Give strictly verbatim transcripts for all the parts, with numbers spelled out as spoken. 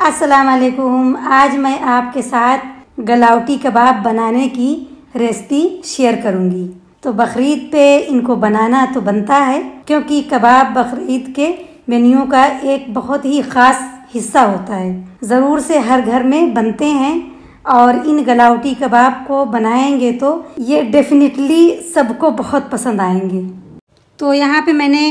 अस्सलाम वालेकुम। आज मैं आपके साथ गलावटी कबाब बनाने की रेसिपी शेयर करूंगी। तो बकरीद पे इनको बनाना तो बनता है, क्योंकि कबाब बकरीद के मेन्यू का एक बहुत ही ख़ास हिस्सा होता है। ज़रूर से हर घर में बनते हैं और इन गलावटी कबाब को बनाएंगे तो ये डेफिनेटली सबको बहुत पसंद आएंगे। तो यहाँ पे मैंने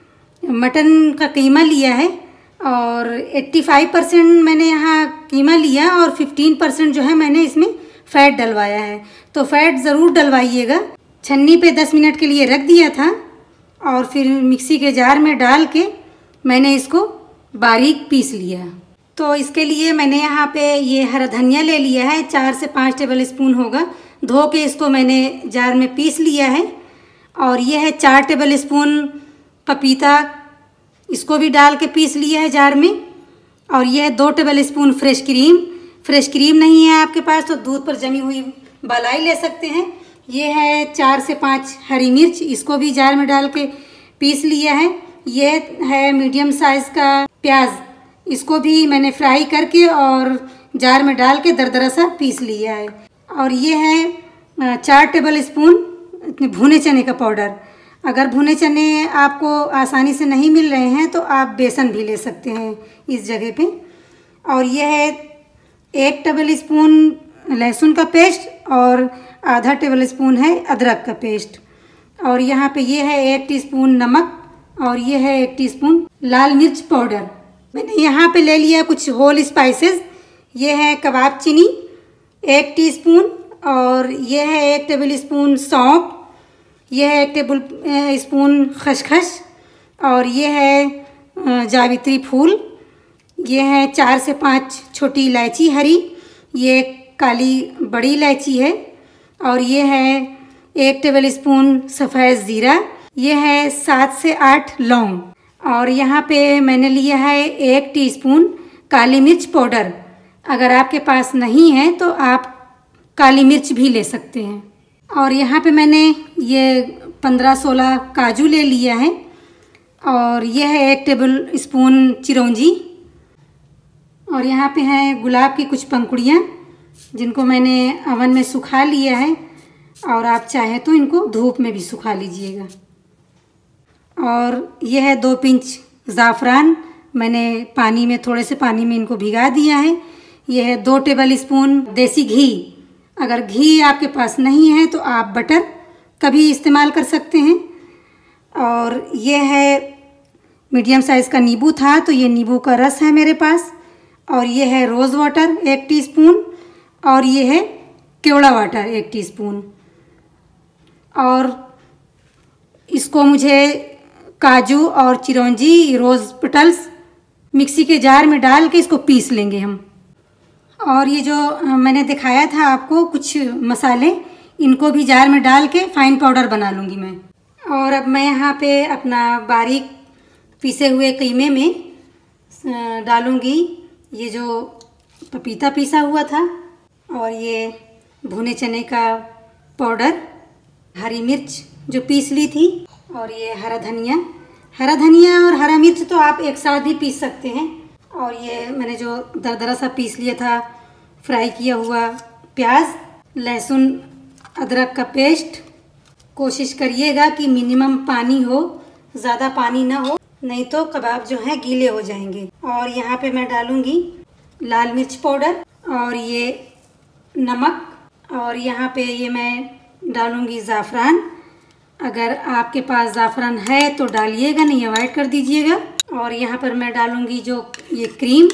मटन का कीमा लिया है और पचासी परसेंट मैंने यहाँ कीमा लिया और पंद्रह परसेंट जो है मैंने इसमें फ़ैट डलवाया है। तो फ़ैट ज़रूर डलवाइएगा। छन्नी पे दस मिनट के लिए रख दिया था और फिर मिक्सी के जार में डाल के मैंने इसको बारीक पीस लिया। तो इसके लिए मैंने यहाँ पे ये हरा धनिया ले लिया है, चार से पाँच टेबल स्पून होगा। धो के इसको मैंने जार में पीस लिया है। और ये है चार टेबल स्पून पपीता, इसको भी डाल के पीस लिया है जार में। और यह है दो tablespoon fresh cream. Fresh cream नहीं है आपके पास तो दूध पर जमी हुई मलाई ले सकते हैं। ये है चार से पाँच हरी मिर्च, इसको भी जार में डाल के पीस लिया है। ये है मीडियम साइज़ का प्याज, इसको भी मैंने फ्राई करके और जार में डाल के दरदरा सा पीस लिया है। और ये है चार टेबल स्पून भुने चने का पाउडर। अगर भुने चने आपको आसानी से नहीं मिल रहे हैं तो आप बेसन भी ले सकते हैं इस जगह पे। और यह है एक टेबल स्पून लहसुन का पेस्ट और आधा टेबल स्पून है अदरक का पेस्ट। और यहाँ पे ये है एक टीस्पून नमक और ये है एक टीस्पून लाल मिर्च पाउडर। मैंने यहाँ पे ले लिया कुछ होल स्पाइसेस। ये है कबाब चीनी एक टीस्पून और ये है एक टेबल स्पून सौंफ, यह है एक टेबल स्पून खसखस और ये है जावित्री फूल। ये है चार से पाँच छोटी इलायची हरी, ये काली बड़ी इलायची है। और ये है एक टेबल स्पून सफ़ेद ज़ीरा, ये है सात से आठ लौंग। और यहाँ पे मैंने लिया है एक टीस्पून काली मिर्च पाउडर। अगर आपके पास नहीं है तो आप काली मिर्च भी ले सकते हैं। और यहाँ पे मैंने ये पंद्रह सोलह काजू ले लिया है। और यह है एक टेबल स्पून चिरौंजी। और यहाँ पे हैं गुलाब की कुछ पंखुड़ियाँ जिनको मैंने अवन में सुखा लिया है और आप चाहें तो इनको धूप में भी सुखा लीजिएगा। और यह है दो पिंच ज़ाफ़रान, मैंने पानी में थोड़े से पानी में इनको भिगा दिया है। यह है दो टेबल स्पून देसी घी। अगर घी आपके पास नहीं है तो आप बटर का भी इस्तेमाल कर सकते हैं। और ये है मीडियम साइज़ का नींबू था तो ये नींबू का रस है मेरे पास। और ये है रोज़ वाटर एक टीस्पून और ये है केवड़ा वाटर एक टीस्पून। और इसको मुझे काजू और चिरौंजी रोज़ पेटल्स मिक्सी के जार में डाल के इसको पीस लेंगे हम। और ये जो मैंने दिखाया था आपको कुछ मसाले, इनको भी जार में डाल के फाइन पाउडर बना लूँगी मैं। और अब मैं यहाँ पे अपना बारीक पीसे हुए कीमे में डालूँगी ये जो पपीता पीसा हुआ था और ये भुने चने का पाउडर, हरी मिर्च जो पीस ली थी और ये हरा धनिया। हरा धनिया और हरा मिर्च तो आप एक साथ भी पीस सकते हैं। और ये मैंने जो दरदरा सा पीस लिया था फ्राई किया हुआ प्याज, लहसुन अदरक का पेस्ट। कोशिश करिएगा कि मिनिमम पानी हो, ज़्यादा पानी ना हो, नहीं तो कबाब जो हैं गीले हो जाएंगे। और यहाँ पे मैं डालूँगी लाल मिर्च पाउडर और ये नमक। और यहाँ पे ये मैं डालूँगी ज़ाफ़रान। अगर आपके पास ज़ाफ़रान है तो डालिएगा, नहीं अवॉइड कर दीजिएगा। और यहाँ पर मैं डालूँगी जो ये क्रीम,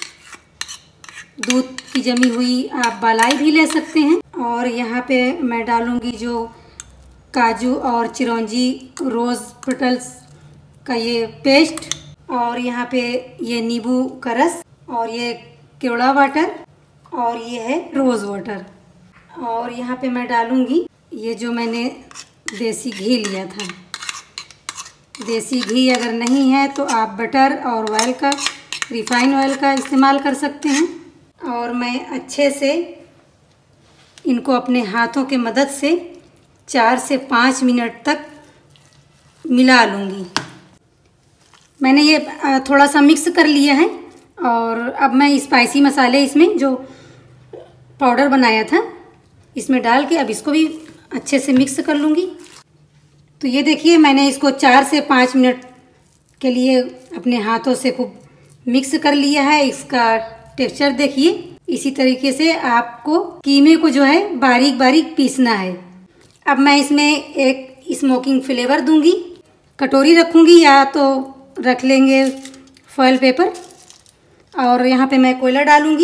दूध की जमी हुई, आप बालाई भी ले सकते हैं। और यहाँ पे मैं डालूँगी जो काजू और चिरौंजी रोज़ पेटल्स का ये पेस्ट। और यहाँ पे ये नींबू का रस और ये केवड़ा वाटर और ये है रोज़ वाटर। और यहाँ पे मैं डालूँगी ये जो मैंने देसी घी लिया था। देसी घी अगर नहीं है तो आप बटर और ऑयल का, रिफाइन ऑयल का इस्तेमाल कर सकते हैं। और मैं अच्छे से इनको अपने हाथों के मदद से चार से पाँच मिनट तक मिला लूँगी। मैंने ये थोड़ा सा मिक्स कर लिया है और अब मैं स्पाइसी मसाले इसमें जो पाउडर बनाया था इसमें डाल के अब इसको भी अच्छे से मिक्स कर लूँगी। तो ये देखिए मैंने इसको चार से पाँच मिनट के लिए अपने हाथों से खूब मिक्स कर लिया है। इसका टेक्सचर देखिए, इसी तरीके से आपको कीमे को जो है बारीक बारीक पीसना है। अब मैं इसमें एक स्मोकिंग फ्लेवर दूंगी। कटोरी रखूंगी या तो रख लेंगे फॉयल पेपर, और यहाँ पे मैं कोयला डालूंगी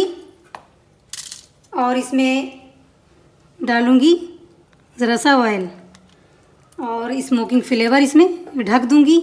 और इसमें डालूंगी ज़रा सा ऑयल और स्मोकिंग फ्लेवर इसमें ढक दूंगी।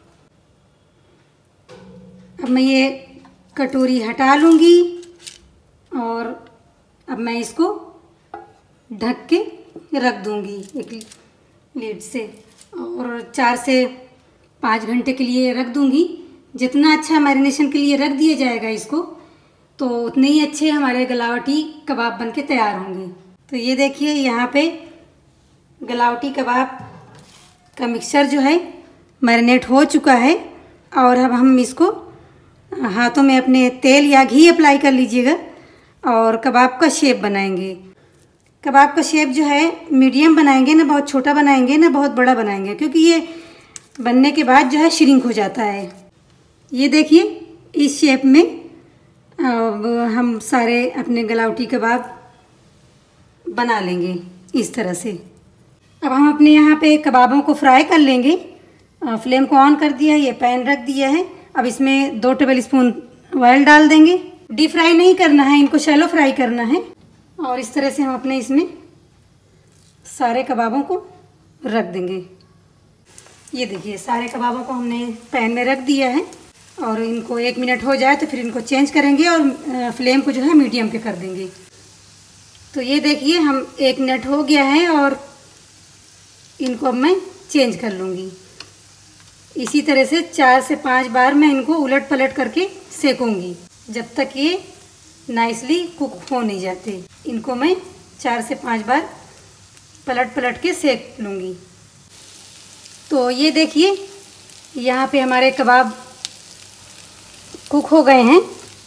अब मैं ये कटोरी हटा लूँगी और अब मैं इसको ढक के रख दूँगी एक लीड से, और चार से पाँच घंटे के लिए रख दूँगी। जितना अच्छा मैरिनेशन के लिए रख दिया जाएगा इसको, तो उतने ही अच्छे हमारे गलावटी कबाब बनके तैयार होंगे। तो ये देखिए यहाँ पे गलावटी कबाब का मिक्सचर जो है मैरिनेट हो चुका है, और अब हम इसको हाथों में अपने तेल या घी अप्लाई कर लीजिएगा और कबाब का शेप बनाएंगे। कबाब का शेप जो है मीडियम बनाएंगे, ना बहुत छोटा बनाएंगे ना बहुत बड़ा बनाएंगे, क्योंकि ये बनने के बाद जो है श्रिंक हो जाता है। ये देखिए इस शेप में अब हम सारे अपने गलावटी कबाब बना लेंगे इस तरह से। अब हम अपने यहाँ पे कबाबों को फ्राई कर लेंगे। फ्लेम को ऑन कर दिया है, ये पैन रख दिया है। अब इसमें दो टेबल स्पून ऑयल डाल देंगे। डीप फ्राई नहीं करना है, इनको शैलो फ्राई करना है। और इस तरह से हम अपने इसमें सारे कबाबों को रख देंगे। ये देखिए सारे कबाबों को हमने पैन में रख दिया है, और इनको एक मिनट हो जाए तो फिर इनको चेंज करेंगे और फ्लेम को जो है मीडियम पे कर देंगे। तो ये देखिए हम एक मिनट हो गया है और इनको अब मैं चेंज कर लूँगी। इसी तरह से चार से पाँच बार मैं इनको उलट पलट करके सेकूंगी जब तक ये नाइसली कुक हो नहीं जाते। इनको मैं चार से पाँच बार पलट पलट के सेक लूँगी। तो ये देखिए यहाँ पे हमारे कबाब कुक हो गए हैं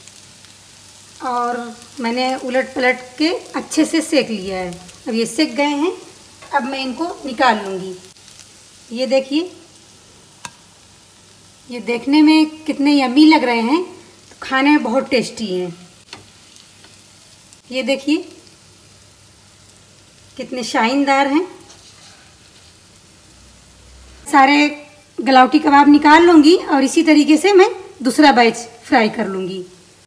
और मैंने उलट पलट के अच्छे से सेक लिया है। अब ये सेक गए हैं, अब मैं इनको निकाल लूँगी। ये देखिए ये देखने में कितने यम्मी लग रहे हैं, तो खाने में बहुत टेस्टी हैं। ये देखिए कितने शाइनदार हैं। सारे गलावटी कबाब निकाल लूँगी और इसी तरीके से मैं दूसरा बैच फ्राई कर लूँगी।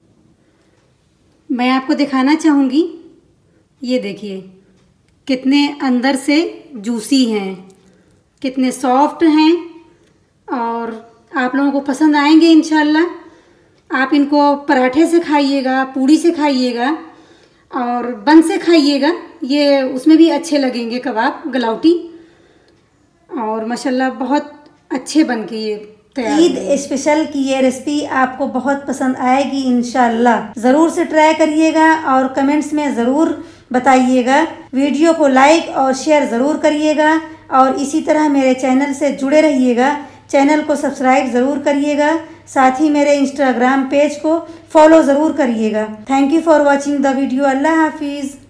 मैं आपको दिखाना चाहूँगी, ये देखिए कितने अंदर से जूसी हैं, कितने सॉफ्ट हैं, और आप लोगों को पसंद आएंगे इंशाल्लाह। आप इनको पराठे से खाइएगा, पूड़ी से खाइएगा और बन से खाइएगा, ये उसमें भी अच्छे लगेंगे कबाब गलावटी। और माशाल्लाह बहुत अच्छे बन के ये तैयार। ईद स्पेशल की ये रेसिपी आपको बहुत पसंद आएगी इंशाल्लाह। ज़रूर से ट्राई करिएगा और कमेंट्स में ज़रूर बताइएगा। वीडियो को लाइक और शेयर ज़रूर करिएगा और इसी तरह मेरे चैनल से जुड़े रहिएगा। चैनल को सब्सक्राइब ज़रूर करिएगा, साथ ही मेरे इंस्टाग्राम पेज को फॉलो ज़रूर करिएगा। Thank you for watching the video. अल्लाह हाफिज़।